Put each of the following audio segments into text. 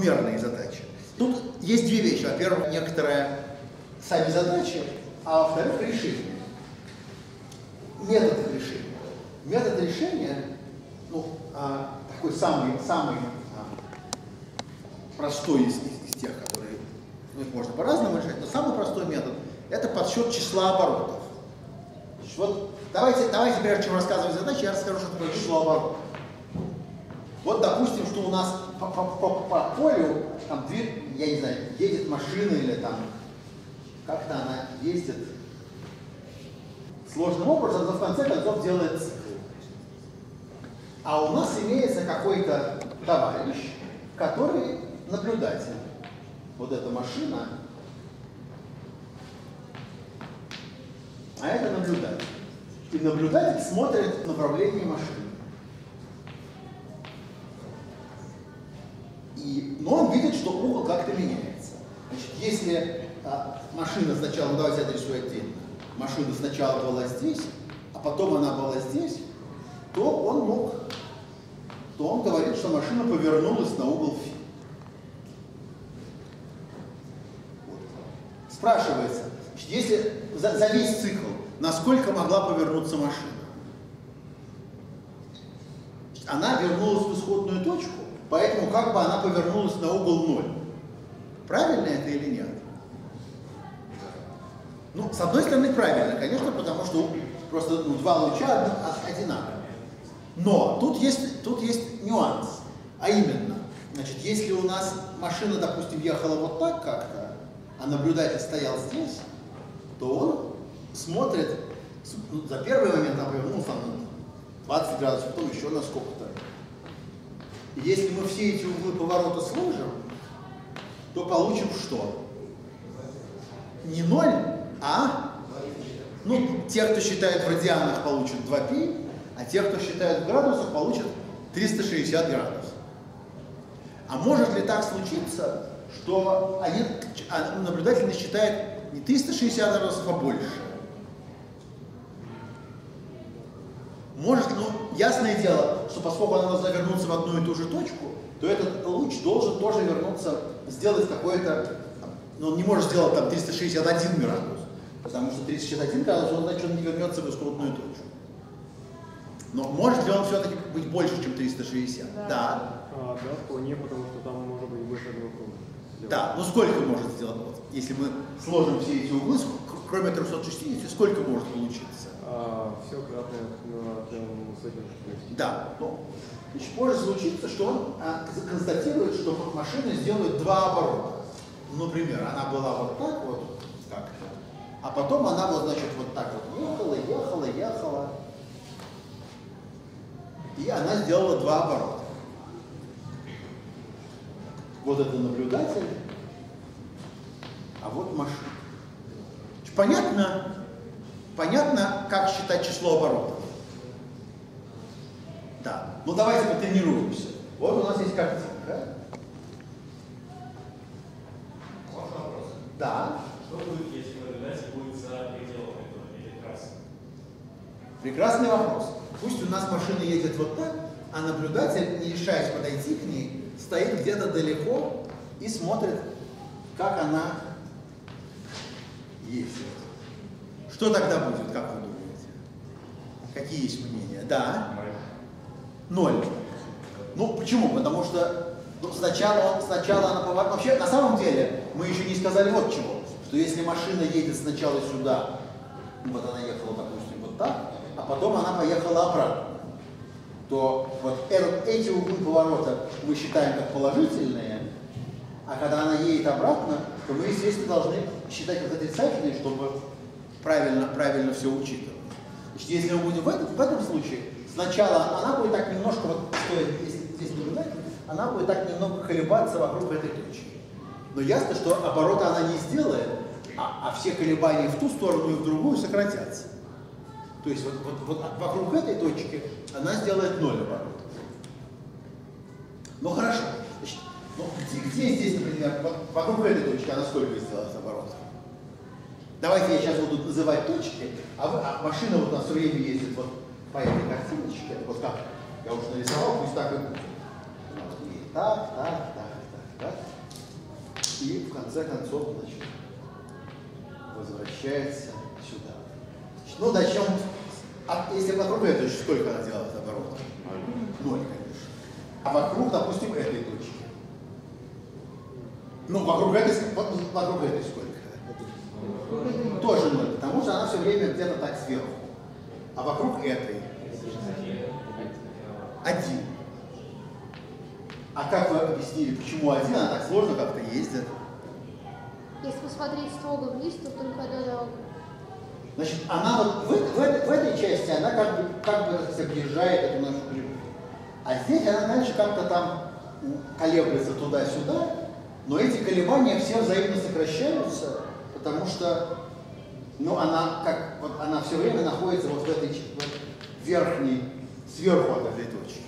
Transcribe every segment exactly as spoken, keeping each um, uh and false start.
двумерные задачи. Тут есть две вещи. Во-первых, некоторые сами задачи, а во-вторых, решение. Метод решения. Метод решения, ну, а, такой самый, самый а, простой из, из, из тех, которые ну, их можно по-разному решать, но самый простой метод – это подсчет числа оборотов. Значит, вот давайте, давайте, прежде чем рассказывать задачи, я расскажу, что такое число оборотов. Вот, допустим, что у нас по, по, по, по полю, там, дверь, я не знаю, едет машина или там как-то она ездит сложным образом, но в конце концов делает цикл. А у нас имеется какой-то товарищ, который наблюдатель. Вот эта машина, а это наблюдатель. И наблюдатель смотрит в направлении машины. И, но он видит, что угол как-то меняется. Значит, если а, машина сначала, ну давайте отрисую отдельно, машина сначала была здесь, а потом она была здесь, то он мог, то он говорит, что машина повернулась на угол φ. Вот. Спрашивается, значит, если за, за весь цикл, насколько могла повернуться машина? Значит, она вернулась в исходную точку, поэтому как бы она повернулась на угол ноль. Правильно это или нет? Ну, с одной стороны, правильно, конечно, потому что просто ну, два луча одинаковые. Но тут есть, тут есть нюанс. А именно, значит, если у нас машина, допустим, ехала вот так как-то, а наблюдатель стоял здесь, то он смотрит, ну, за первый момент она повернулась там двадцать градусов, потом еще на сколько-то. Если мы все эти углы поворота сложим, то получим что? Не ноль, а, ну, те, кто считает в радианах, получат два пи, а те, кто считает в градусах, получат триста шестьдесят градусов. А может ли так случиться, что они, а наблюдатель считает не триста шестьдесят градусов, а больше? Может, ну, ясное дело, что поскольку она должна вернуться в одну и ту же точку, то этот луч должен тоже вернуться, сделать какой-то, но он не может сделать там триста шестьдесят один градус, потому что триста шестьдесят один градус, он, значит, он не вернется в исходную точку. Но может ли он все-таки быть больше, чем триста шестьдесят? Да. Да. А, да, вполне, потому что там может быть больше одного круга. Да, ну сколько может сделать? Вот, если мы сложим все эти углы, кроме трёхсот шестидесяти, сколько может получиться? А, все кратное на с этим. Да. Ну, значит, может случиться, что он а, констатирует, что машина сделает два оборота. Например, она была вот так вот, как-то, а потом она вот, значит, вот так вот ехала, ехала, ехала, и она сделала два оборота. Вот это наблюдатель, а вот машина. Понятно, понятно, как считать число оборотов? Да. Ну давайте потренируемся. Вот у нас есть картинка. Можно вопрос? Да. Что будет, если наблюдатель будет за пределами этого или красным? Прекрасный вопрос. Пусть у нас машина едет вот так, а наблюдатель, не решаясь подойти к ней, стоит где-то далеко и смотрит, как она ездит. Что тогда будет, как вы думаете? Какие есть мнения? Да? Ноль. Ну, почему? Потому что ну, сначала, сначала она поворачивает. Вообще, на самом деле, мы еще не сказали вот чего. Что если машина едет сначала сюда, вот она ехала, допустим, вот так, а потом она поехала обратно, то вот этот, эти углы поворота мы считаем как положительные, а когда она едет обратно, то мы, естественно, должны считать как отрицательные, чтобы правильно, правильно все учитывать. Значит, если мы будем в этом, в этом случае, сначала она будет так немножко, вот стоит, если здесь наблюдать, она будет так немного колебаться вокруг этой точки. Но ясно, что оборота она не сделает, а, а все колебания в ту сторону и в другую сократятся. То есть вот, вот, вот вокруг этой точки она сделает ноль оборотов. Ну хорошо. Значит, ну, где, где здесь, например, вот, вокруг этой точки она сколько сделает оборотов? Давайте я сейчас буду называть точки, а, вы, а машина вот у нас все время ездит вот по этой картиночке, вот как я уже нарисовал, пусть так и будет. Так, так, так, так, так. конце концов, значит, возвращается сюда. Значит, ну, начнем. А если вокруг этой точки, сколько она делает оборотов? Ноль, конечно. А вокруг, допустим, этой точки. Ну, вокруг этой, вокруг этой сколько? Тоже ноль, потому что она все время где-то так сверху. А вокруг этой? Один. А как вы объяснили, почему один? Она так сложно как-то ездит. Если посмотреть строго вниз, то только одна дорога. Значит, она вот в, в, в этой части, она как бы, как бы объезжает эту нашу кривую. А здесь она дальше как-то там колеблется туда-сюда, но эти колебания все взаимно сокращаются, потому что, ну, она как, вот она все время находится вот в этой вот, верхней, сверху от этой точки.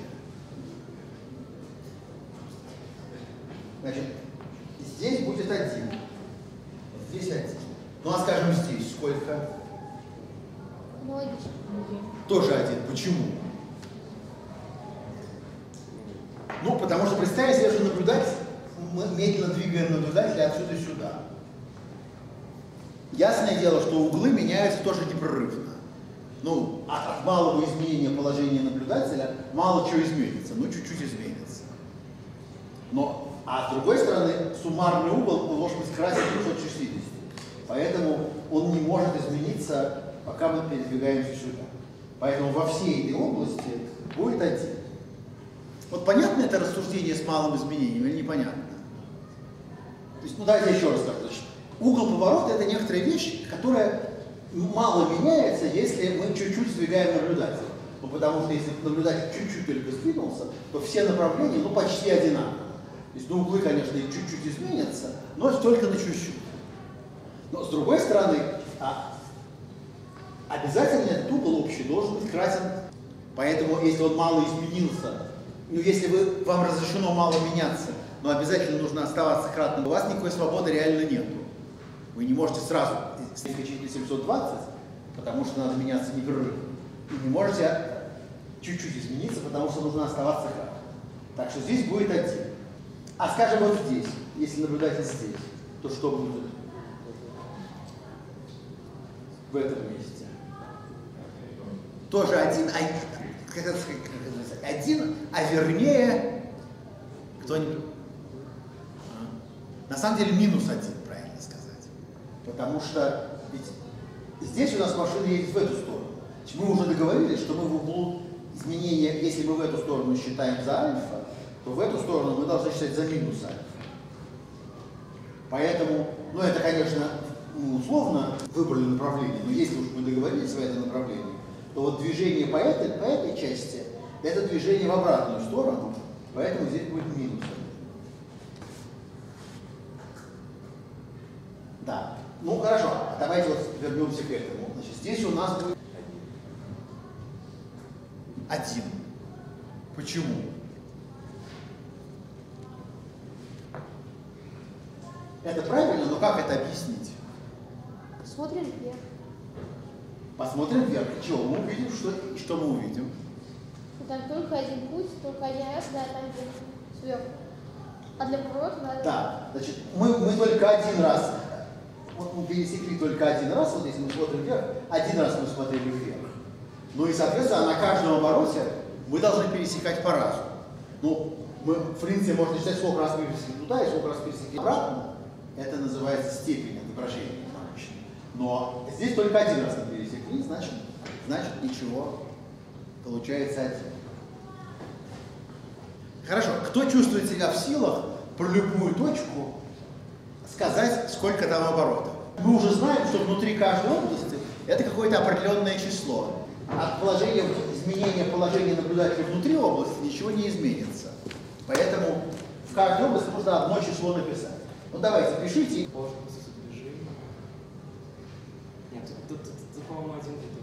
Значит, здесь будет один, здесь один. Ну, а скажем, здесь сколько? Логично. Тоже один. Почему? Ну, потому что представьте себе, что наблюдатель, мы медленно двигаем наблюдателя отсюда сюда. Ясное дело, что углы меняются тоже непрерывно. Ну, от, от малого изменения положения наблюдателя мало чего изменится, ну, чуть-чуть изменится. Но, а с другой стороны, суммарный угол должен быть кратен трехсот шестидесяти. Поэтому он не может измениться, пока мы передвигаемся сюда. Поэтому во всей этой области будет один. Вот понятно это рассуждение с малым изменением или непонятно? То есть, ну давайте еще раз скажу. Значит, угол поворота — это некоторая вещь, которая мало меняется, если мы чуть-чуть сдвигаем наблюдателя. Ну, потому что если наблюдатель чуть-чуть только сдвинулся, то все направления, ну, почти одинаковые. То есть, ну, углы, конечно, и чуть-чуть изменятся, но только на чуть-чуть. Но с другой стороны, а, обязательно этот угол общий должен быть кратен. Поэтому, если он мало изменился, ну, если вы, вам разрешено мало меняться, но обязательно нужно оставаться кратным, у вас никакой свободы реально нету. Вы не можете сразу скачать на семьсот двадцать, потому что надо меняться непрерывно. И не можете чуть-чуть измениться, потому что нужно оставаться кратным. Так что здесь будет один. А скажем, вот здесь, если наблюдатель здесь, то что будет в этом месте? Тоже один, один, как это сказать, один, а вернее, кто-нибудь? На самом деле минус один, правильно сказать. Потому что ведь здесь у нас машина едет в эту сторону. Мы уже договорились, что мы в углу изменения, если мы в эту сторону считаем за альфа, то в эту сторону мы должны считать за минус альфа. Поэтому, ну это, конечно, условно выбрали направление, но если уж мы договорились в этом направлении, то вот движение по этой, по этой части, это движение в обратную сторону, поэтому здесь будет минус. Да. Ну хорошо, давайте вот вернемся к этому. Значит, здесь у нас будет один. Почему? Это правильно, но как это объяснить? Смотрим вверх. Посмотрим вверх. Чего? Мы увидим, что, что мы увидим? Там только один путь, только один раз, да, там вверх, сверху. А для поворота надо... Да, значит, мы, мы только один раз, вот мы пересекли только один раз, вот если мы смотрим вверх, один раз мы смотрели вверх. Ну и, соответственно, на каждом обороте мы должны пересекать по разу. Ну, мы, в принципе, можно считать, сколько раз мы пересекли туда и сколько раз пересекли обратно. Это называется степень отображения научной. Но здесь только один раз мы пересекли, значит, значит ничего. Получается один. Хорошо, кто чувствует себя в силах про любую точку сказать, сколько там оборотов? Мы уже знаем, что внутри каждой области это какое-то определенное число. От положения, изменения положения наблюдателя внутри области ничего не изменится. Поэтому в каждой области нужно одно число написать. Ну давайте, пишите. Нет, тут, тут, тут по-моему, один где-то.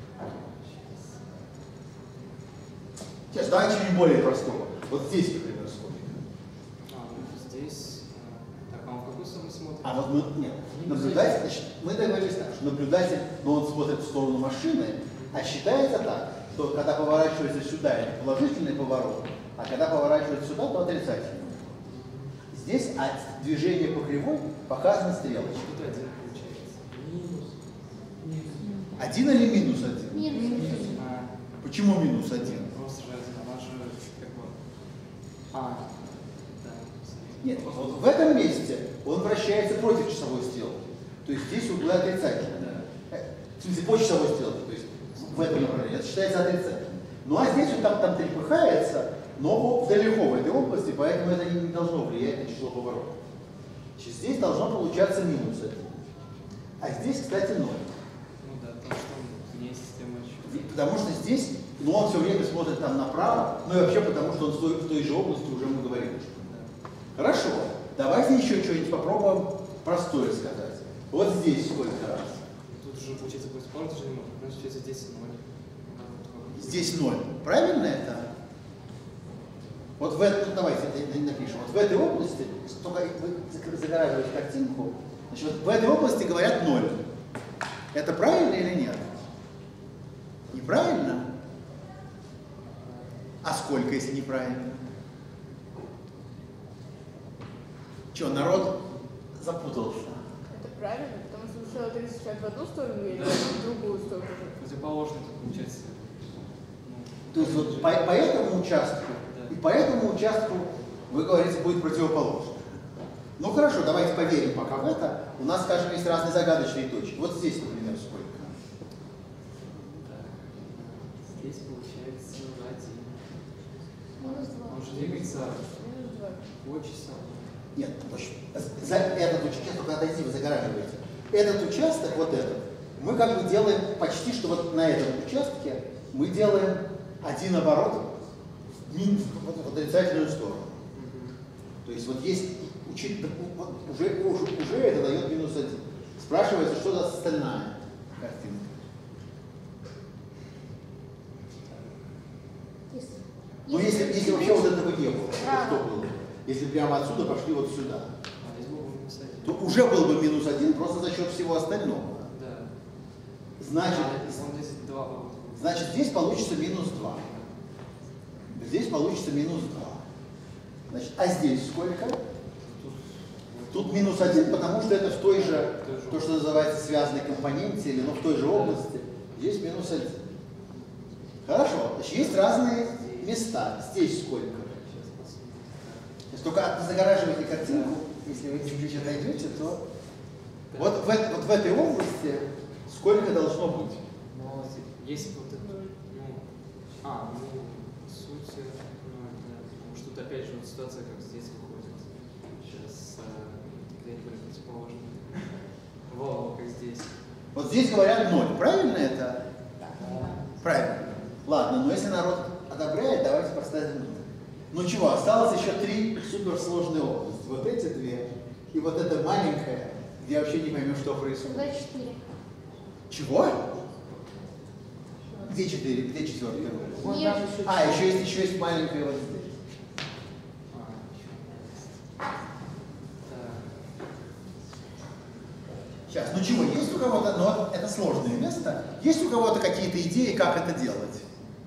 Сейчас давайте чуть более простого. Вот здесь, например, сколько. А, ну здесь. Так, а он в какую сторону смотрит? А вот мы, нет, наблюдатель, значит, мы договорились так, что наблюдатель, но он смотрит в сторону машины, а считается так, что когда поворачивается сюда, это положительный поворот, а когда поворачивается сюда, то отрицательный. Здесь от движения по кривой показана стрелочка. Тут один получается. Минус. Один или минус один? Минус. А, Почему минус один? просто же один, она же как бы... А, да. Нет, вот в этом месте он вращается против часовой стрелки. То есть здесь углы отрицательные. В смысле, по часовой стрелке, то есть в этом направлении. Это считается отрицательным. Ну а здесь он там, там трепыхается, но далеко в этой области, поэтому это не должно влиять на число поворотов. Значит, здесь должно получаться минус один. А здесь, кстати, ноль. Ну да, потому что вне системы еще. Потому что здесь, ну он все время смотрит там направо, ну и вообще потому, что он в той, в той же области уже мы говорили. Хорошо, давайте еще что-нибудь попробуем простое сказать. Вот здесь сколько раз? Тут же получается будет спорт же немного, потому что здесь ноль. Здесь ноль. Правильно это? Вот в этой, ну, давайте это напишем. Вот в этой области, только вы загораживаете картинку, значит, вот в этой области говорят ноль. Это правильно или нет? Неправильно? А сколько, если неправильно? Че, народ запутался? Это правильно, потому что сначала тридцать шестьдесят в одну сторону или в другую сторону. Противоположно получается. То есть вот по, по этому участку и по этому участку, вы говорите, будет противоположно. Ну хорошо, давайте поверим пока в это. У нас, скажем, есть разные загадочные точки. Вот здесь, например, сколько? Здесь получается один. Минус два. Он же двигается Минус два. по часам. Нет, точно. За этот участок, только отойти, вы загораживаете. Этот участок, вот этот, мы как бы делаем почти что вот на этом участке мы делаем один оборот в, мин, в отрицательную сторону. То есть вот есть учить, вот уже, уже, уже это дает минус один. Спрашивается, что за остальная картинка. Если- Ну если, если вообще вот этого не было, то что было? Если прямо отсюда пошли вот сюда, А здесь был бы минус один. то уже был бы минус один просто за счет всего остального. Да. Значит, А, он здесь два поворота. значит здесь получится минус два. Здесь получится минус два. Значит, а здесь сколько? Тут минус один, потому что это в той же, то, что называется связанной компоненте, или ну, в той же области. Здесь минус один. Хорошо. Значит, есть разные места. Здесь сколько? Только загораживайте картинку, если вы чуть-чуть отойдете, то вот в, вот в этой области сколько должно быть? Но есть вот это, ну, а, ну, по сути, ну, это, потому что тут опять же вот ситуация, как здесь выходит. Сейчас где-нибудь противоположно. Во, как здесь. Вот здесь говорят ноль. Правильно это? Правильно. Ладно, но если народ одобряет, давайте поставим ноль. Ну чего, осталось еще три суперсложные области. Вот эти две и вот эта маленькая, где вообще не поймем, что происходит. Тогда четыре. Чего? Где четыре? Где четвертая? Вот Нет. там еще А, еще есть, еще есть маленькая вот здесь. А, еще есть. Так. Сейчас, ну чего, есть у кого-то, но это сложное место, есть у кого-то какие-то идеи, как это делать?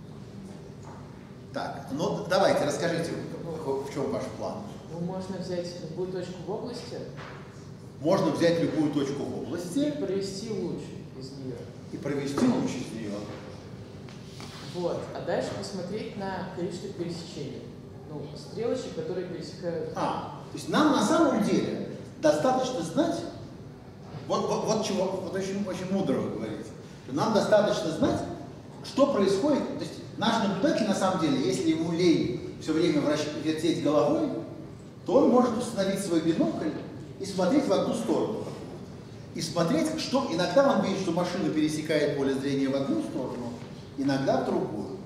Так, ну давайте, расскажите, в чем ваш план? Ну, можно взять любую точку в области Можно взять любую точку в и области провести луч из нее. и провести луч из нее. Вот. А дальше посмотреть на количество пересечений. Ну, стрелочек, которые пересекают. А, то есть нам на самом деле достаточно знать, вот, вот, вот чего, вот очень, очень мудро вы говорите, нам достаточно знать, что происходит, то есть наш наблюдатель на самом деле, если ему лень все время вращ, вертеть головой, то он может установить свой бинокль и смотреть в одну сторону. И смотреть, что иногда он видит, что машина пересекает поле зрения в одну сторону, иногда в другую.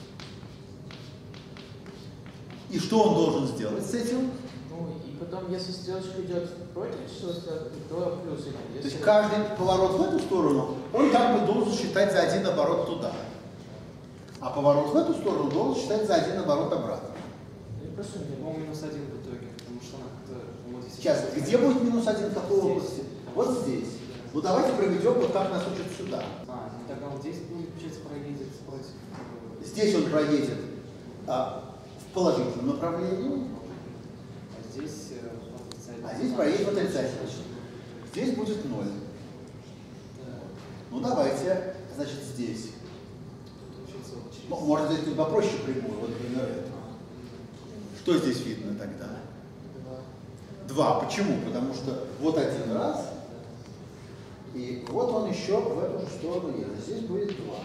И что он должен сделать с этим? Ну, и потом, если стрелочка идет против часовой стрелки, то плюс идет. То Если... есть каждый поворот в эту сторону, он как бы должен считать за один оборот туда. А поворот в эту сторону должен считать за один оборот обратно. Ну, и просто не По-моему, минус один в итоге, потому что она как-то... вот здесь- Сейчас, где будет минус один в какой области? Вот здесь. Ну давайте проведем вот как нас учат сюда. А, ну тогда вот здесь будет, получается, проедет против. Здесь он проедет а, в положительном направлении, А здесь э, отрицательный А здесь знак. проедет отрицательный. Здесь будет ноль. Да. Ну давайте, значит, здесь. Получится вот через- Ну, можно здесь попроще прямую, вот, например, это. Что здесь видно тогда? Два. Два. Почему? Потому что вот один раз, и вот он еще в эту же сторону едет. Здесь будет два.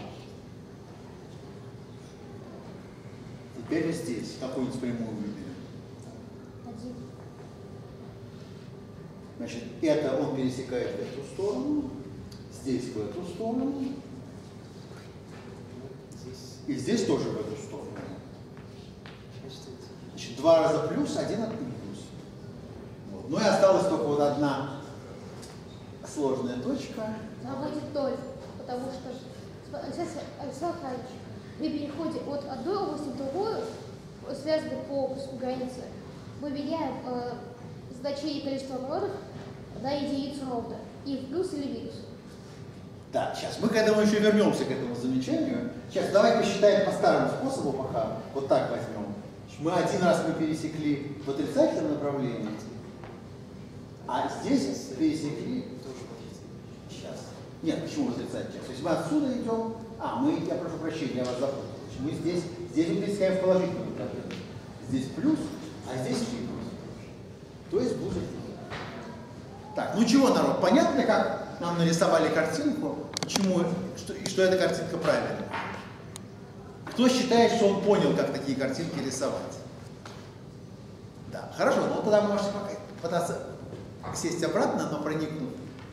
Теперь здесь какую-нибудь прямую выберем. Один. Значит, это он пересекает в эту сторону, здесь в эту сторону, Здесь, и здесь тоже в эту сторону. значит, эти. Значит, два раза плюс, один от минус. Вот. Ну и осталась только вот одна сложная точка. Она будет ноль, потому что см- сейчас, Александр Михайлович, при переходе от одной области в другую, связанной по куску границы, мы меняем э, значение количества оборотов на единицу ровно. И в плюс или минус. Да, сейчас мы к этому еще вернемся, к этому замечанию. Сейчас давай посчитаем по старому способу пока. Вот так возьмем. Мы один раз мы пересекли в отрицательном направлении, а здесь пересекли. Тоже потрицательный. Сейчас. Нет, почему в отрицательном? То есть мы отсюда идем. А, мы, я прошу прощения, я вас запутал. Мы здесь, здесь мы пересекаем в положительном направлении. Здесь плюс, а здесь минус. То есть будет. Так, ну чего, народ, понятно, как нам нарисовали картинку, почему, что, и что эта картинка правильная? Кто считает, что он понял, как такие картинки рисовать? Да, хорошо, ну тогда мы можете пока пытаться сесть обратно, но проникнуть.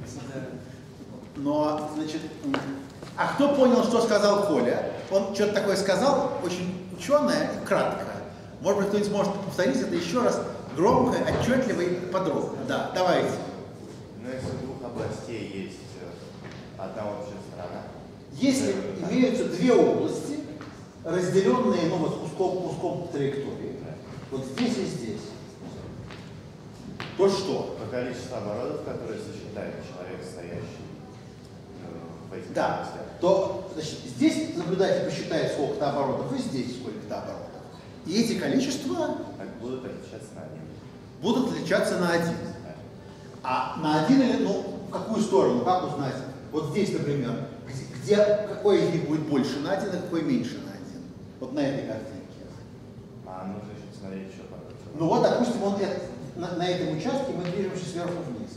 Но, значит, а кто понял, что сказал Коля? Он что-то такое сказал, очень ученое и кратко. Может быть, кто-нибудь может повторить это еще раз громко, отчетливо и подробно. Да, давайте. Но если у двух областей есть одна общая сторона. Если имеются две области, разделенные, ну, вот куском, куском траектории, вот здесь и здесь, то что? То количество оборотов, которые сочетает человек, стоящий э, в этих Да, областях. то, значит, здесь наблюдатель посчитает сколько-то оборотов, и здесь сколько-то оборотов. И эти количества Так будут отличаться на один. будут отличаться на один. А на один или, ну, в какую сторону, как узнать? Вот здесь, например, где, где, какой из них будет больше на один, а какой меньше на один? Вот на этой картинке. А нужно еще посмотреть, что потом. Ну вот, допустим, он, это, на, на этом участке мы движемся сверху вниз.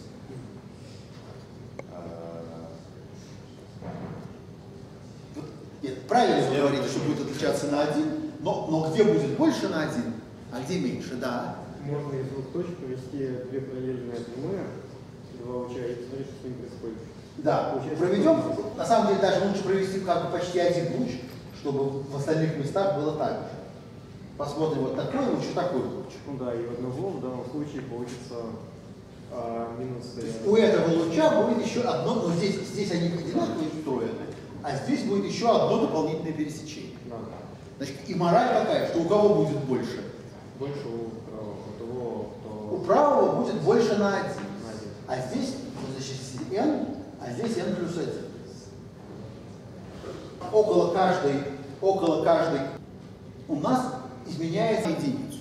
Вот, нет, правильно вы говорите, что будет отличаться на один, но, но где будет больше на один, а где меньше, да. Можно из двух точек провести две параллельные прямые, два луча, и посмотреть, что с ним происходит. Да, Получается, проведем, что- на самом деле даже лучше провести как бы почти один луч, чтобы в остальных местах было так же. Посмотрим вот такой луч и такой луч. Ну да, и у одного в данном случае получится а, минус. То есть э, у этого луча будет еще одно, но здесь, здесь они одинаково устроены, а здесь будет еще одно дополнительное пересечение. Да, Значит, и мораль такая, что у кого будет больше? больше у правого, у того, кто У правого будет больше на один. на один. А здесь, ну, значит, n, а здесь n плюс один. Около каждой, около каждой у нас изменяется единица.